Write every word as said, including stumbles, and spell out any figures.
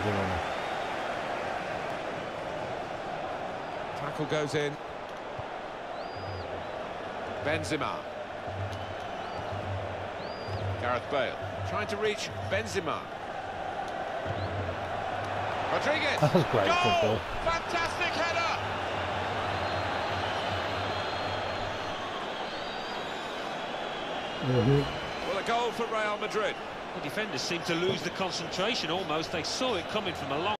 Barcelona. Tackle goes in. Benzema. Gareth Bale trying to reach Benzema. Rodriguez. That was great Goal! football. Fantastic header. Mm-hmm. Well, a goal for Real Madrid. The defenders seem to lose the concentration almost. They saw it coming from a long